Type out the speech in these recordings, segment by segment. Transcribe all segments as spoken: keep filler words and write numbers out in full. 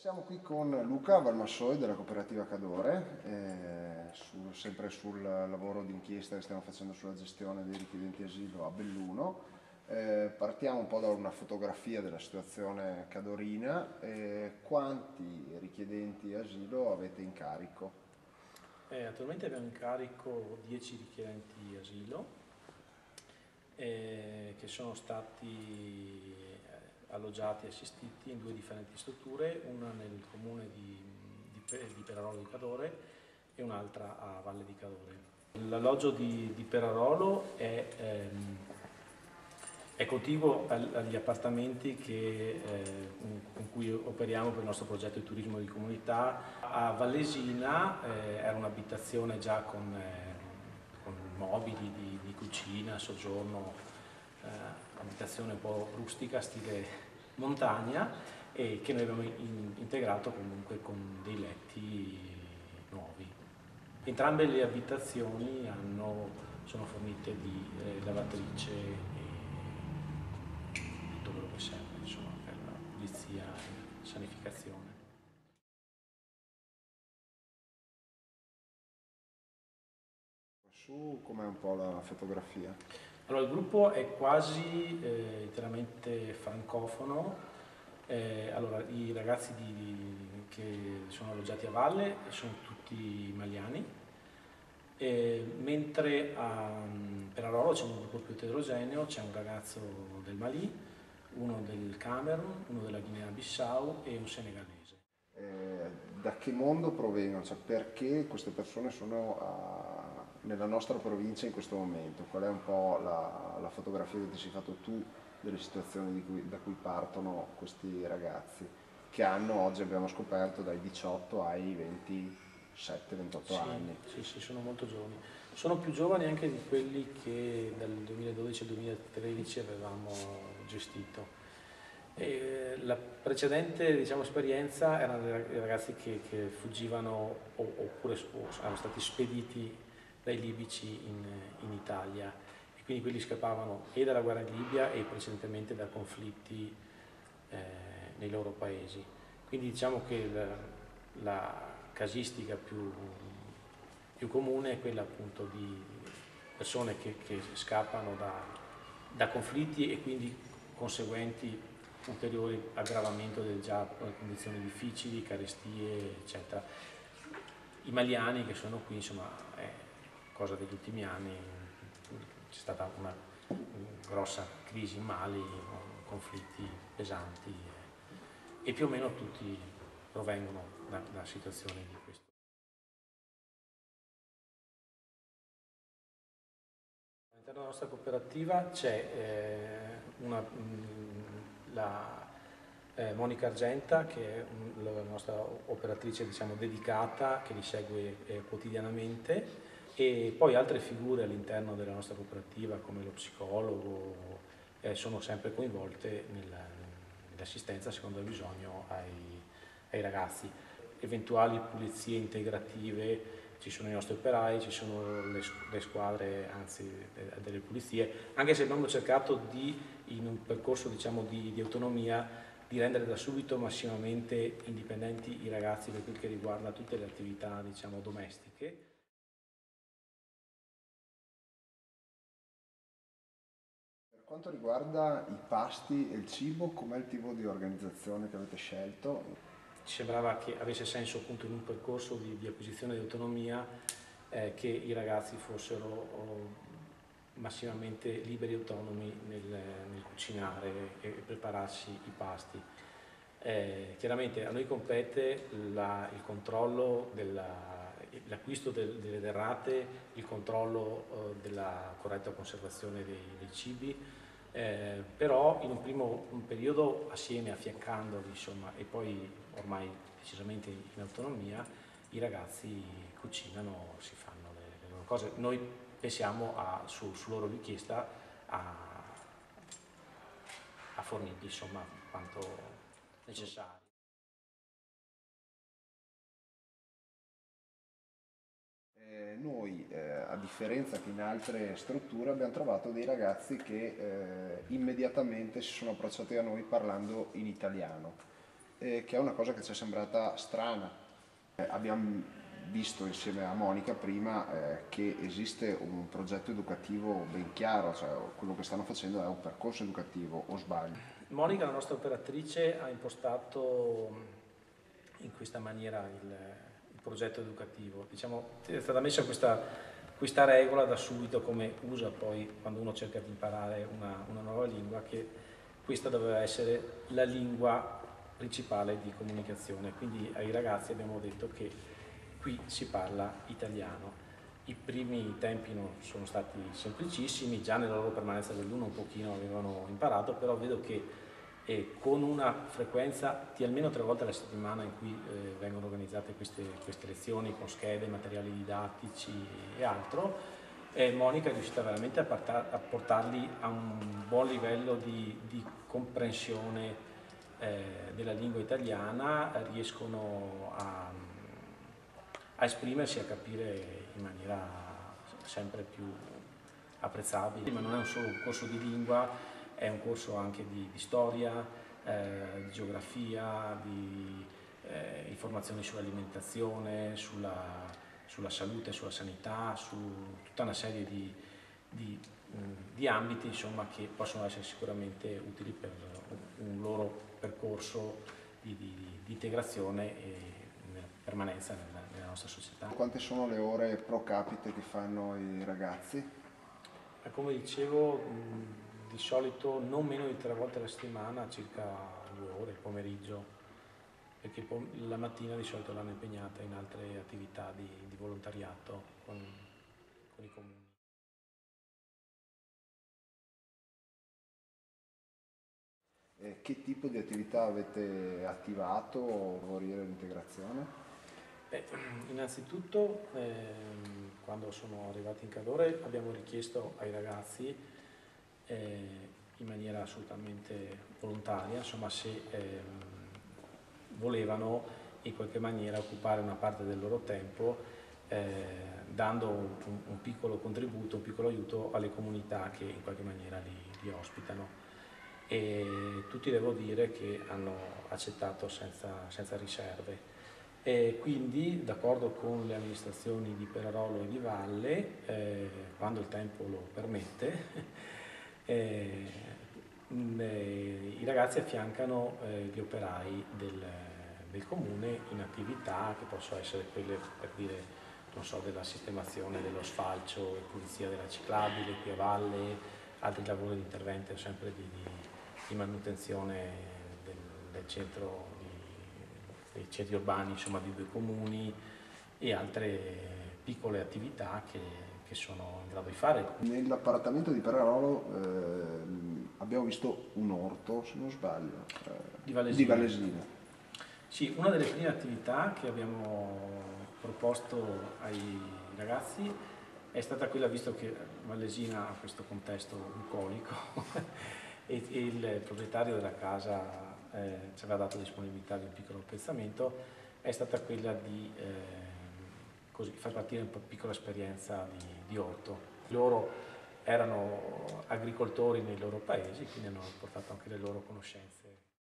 Siamo qui con Luca Valmassoi della cooperativa Cadore, eh, su- sempre sul lavoro d'inchiesta che stiamo facendo sulla gestione dei richiedenti asilo a Belluno. Eh, partiamo un po' da una fotografia della situazione cadorina. Eh, quanti richiedenti asilo avete in carico? Eh, attualmente abbiamo in carico dieci richiedenti asilo eh, che sono stati eh, alloggiati e assistiti in due differenti strutture, una nel comune di, di, Pe- di Perarolo di Cadore e un'altra a Valle di Cadore. L'alloggio di, di Perarolo è, ehm, è contiguo al- agli appartamenti che, eh, con cui operiamo per il nostro progetto di turismo di comunità. A Vallesina eh, era un'abitazione già con, eh, con mobili di, di cucina, soggiorno, eh, abitazione un po' rustica, stile montagna, e che noi abbiamo in- integrato comunque con dei letti nuovi. Entrambe le abitazioni hanno, sono fornite di eh, lavatrice e tutto quello che serve, insomma, per la pulizia e sanificazione. Su com'è un po' la fotografia? Allora, il gruppo è quasi eh, interamente francofono. Eh, allora, i ragazzi di- che sono alloggiati a valle sono tutti maliani, eh, mentre a Perarolo c'è un gruppo più eterogeneo, c'è un ragazzo del Mali, uno del Camerun, uno della Guinea-Bissau e un senegalese. Eh, da che mondo provengono? Cioè, perché queste persone sono a- nella nostra provincia in questo momento? Qual è un po' la, la fotografia che ti sei fatto tu delle situazioni di cui- da cui partono questi ragazzi, che hanno, oggi abbiamo scoperto, dai diciotto ai ventisette ventotto Sì, anni? sì, sì, sono molto giovani. Sono più giovani anche di quelli che dal duemiladodici al duemilatredici avevamo gestito. E la precedente, diciamo, esperienza erano i ragazzi che, che fuggivano o, oppure o erano stati spediti dai libici in, in Italia, e quindi quelli scappavano e dalla guerra in Libia e precedentemente da conflitti eh, nei loro paesi. Quindi diciamo che la, la casistica più, più comune è quella appunto di persone che, che scappano da, da conflitti e quindi conseguenti ulteriori aggravamento delle già condizioni difficili, carestie, eccetera. I maliani che sono qui, insomma, è cosa degli ultimi anni, c'è stata una grossa crisi in Mali, conflitti pesanti e, e più o meno tutti provengono da, da situazioni di questo. All'interno della nostra cooperativa c'è eh, una, mh, la eh, Monica Argenta, che è un- la nostra operatrice, diciamo, dedicata, che li segue eh, quotidianamente, e poi altre figure all'interno della nostra cooperativa come lo psicologo eh, sono sempre coinvolte nella- nell'assistenza secondo il bisogno ai, ai ragazzi. Eventuali pulizie integrative, ci sono i nostri operai, ci sono le, le squadre, anzi, delle pulizie, anche se abbiamo cercato di, in un percorso, diciamo, di, di autonomia, di rendere da subito massimamente indipendenti i ragazzi per quel che riguarda tutte le attività, diciamo, domestiche. Per quanto riguarda i pasti e il cibo, com'è il tipo di organizzazione che avete scelto? Ci sembrava che avesse senso, appunto, in un percorso di, di acquisizione di autonomia, eh, che i ragazzi fossero oh, massimamente liberi e autonomi nel, nel cucinare e, e prepararsi i pasti. Eh, chiaramente a noi compete la- il controllo della- l'acquisto del- delle derrate, il controllo eh, della corretta conservazione dei, dei cibi, eh, però in un primo un periodo, assieme, affiancandoli, insomma, e poi ormai decisamente in autonomia, i ragazzi cucinano, si fanno le, le loro cose. Noi pensiamo a, su, su loro richiesta a, a fornirgli, insomma, quanto necessario. Eh, noi, eh, a differenza che in altre strutture, abbiamo trovato dei ragazzi che eh, immediatamente si sono approcciati a noi parlando in italiano. eh, che è una cosa che ci è sembrata strana. Eh, abbiamo visto insieme a Monica prima eh, che esiste un progetto educativo ben chiaro, cioè quello che stanno facendo è un percorso educativo, o sbaglio? Monica, la nostra operatrice, ha impostato in questa maniera il, il progetto educativo. Diciamo, è stata messa questa, questa regola da subito, come usa poi quando uno cerca di imparare una, una nuova lingua, che questa doveva essere la lingua principale di comunicazione. Quindi ai ragazzi abbiamo detto che qui si parla italiano. I primi tempi non sono stati semplicissimi, già nella loro permanenza dell'uno un pochino avevano imparato, però vedo che eh, con una frequenza di almeno tre volte alla settimana in cui eh, vengono organizzate queste, queste lezioni con schede, materiali didattici e altro, eh, Monica è riuscita veramente a, partar, a portarli a un buon livello di, di comprensione eh, della lingua italiana, riescono a a esprimersi e a capire in maniera sempre più apprezzabile. Ma non è un solo un corso di lingua, è un corso anche di, di storia, eh, di geografia, di eh, informazioni sull'alimentazione, sulla, sulla salute, sulla sanità, su tutta una serie di, di, mh, di ambiti, insomma, che possono essere sicuramente utili per un loro percorso di, di, di integrazione e permanenza nella, nella nostra società. Quante sono le ore pro capite che fanno i ragazzi? Come dicevo, mh, di solito non meno di tre volte alla settimana, circa due ore, il pomeriggio, perché la mattina di solito l'hanno impegnata in altre attività di, di volontariato con, con i comuni. Eh, che tipo di attività avete attivato per favorire l'integrazione? Beh, innanzitutto, ehm, quando sono arrivati in Cadore, abbiamo richiesto ai ragazzi, eh, in maniera assolutamente volontaria, insomma, se ehm, volevano in qualche maniera occupare una parte del loro tempo, eh, dando un, un piccolo contributo, un piccolo aiuto alle comunità che in qualche maniera li, li ospitano. E tutti devo dire che hanno accettato senza, senza riserve. E quindi, d'accordo con le amministrazioni di Perarolo e di Valle, eh, quando il tempo lo permette, eh, eh, i ragazzi affiancano eh, gli operai del, del comune in attività che possono essere quelle, per dire, non so, della sistemazione dello sfalcio e pulizia della ciclabile qui a valle, altri lavori di intervento sempre di, di, di manutenzione del, del centro dei centri urbani, insomma, di due comuni, e altre piccole attività che, che sono in grado di fare. Nell'appartamento di Perarolo eh, abbiamo visto un orto, se non sbaglio, eh, di Valesina. di Valesina. Sì, una delle prime attività che abbiamo proposto ai ragazzi è stata quella, visto che Valesina ha questo contesto bucolico e, e il proprietario della casa Eh, ci aveva dato disponibilità di un piccolo appezzamento, è stata quella di eh, così, far partire una piccola esperienza di, di orto. Loro erano agricoltori nei loro paesi, quindi hanno portato anche le loro conoscenze.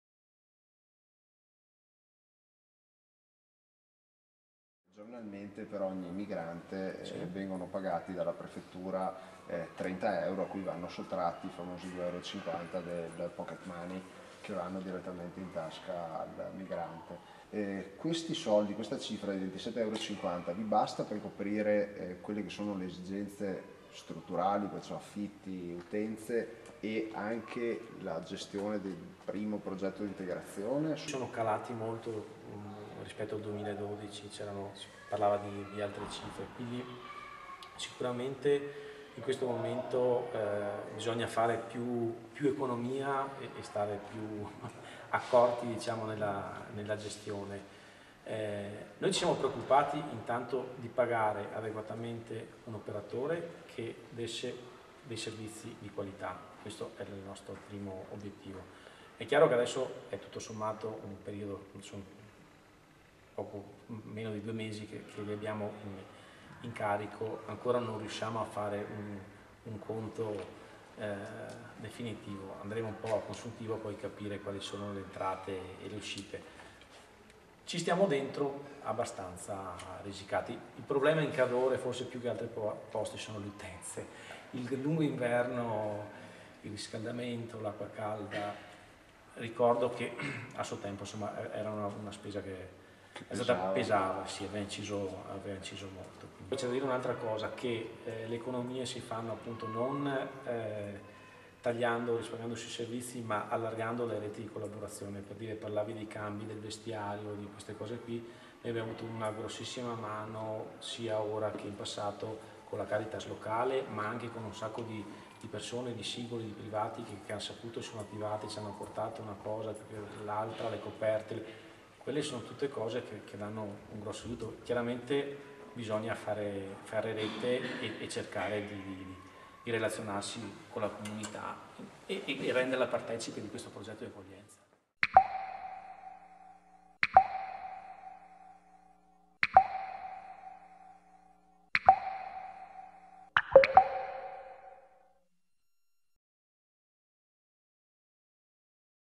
Giornalmente per ogni migrante Sì. eh, vengono pagati dalla prefettura eh, trenta euro, a cui vanno sottratti i famosi due euro e cinquanta del pocket money che vanno direttamente in tasca al migrante. Eh, questi soldi, questa cifra di ventisette euro e cinquanta vi basta per coprire eh, quelle che sono le esigenze strutturali, perciò affitti, utenze, e anche la gestione del primo progetto di integrazione? Sono calati molto um, rispetto al duemiladodici, si parlava di, di altre cifre, quindi sicuramente in questo momento eh, bisogna fare più, più economia e, e stare più accorti, diciamo, nella, nella gestione. Eh, noi ci siamo preoccupati intanto di pagare adeguatamente un operatore che desse dei servizi di qualità, questo è il nostro primo obiettivo. È chiaro che adesso è tutto sommato un periodo, sono poco meno di due mesi che, che li abbiamo in, in carico, ancora non riusciamo a fare un, un conto eh, definitivo. Andremo un po' a consuntivo a poi capire quali sono le entrate e le uscite. Ci stiamo dentro abbastanza risicati. Il problema in Cadore, forse più che altri posti, sono le utenze. Il lungo inverno, il riscaldamento, l'acqua calda. Ricordo che a suo tempo insomma, era una, una spesa che, che è stata pesava, sì, aveva inciso, aveva inciso molto. Poi c'è da dire un'altra cosa, che eh, le economie si fanno appunto non eh, tagliando, risparmiando sui servizi, ma allargando le reti di collaborazione. Per dire, parlavi dei cambi del vestiario, di queste cose qui, noi abbiamo avuto una grossissima mano sia ora che in passato con la Caritas locale, ma anche con un sacco di, di persone, di singoli, di privati che, che hanno saputo, sono attivati, ci hanno portato una cosa, l'altra, le coperte, le... quelle sono tutte cose che, che danno un grosso aiuto. Chiaramente bisogna fare, fare rete e, e cercare di, di, di relazionarsi con la comunità e, e renderla partecipe di questo progetto di accoglienza.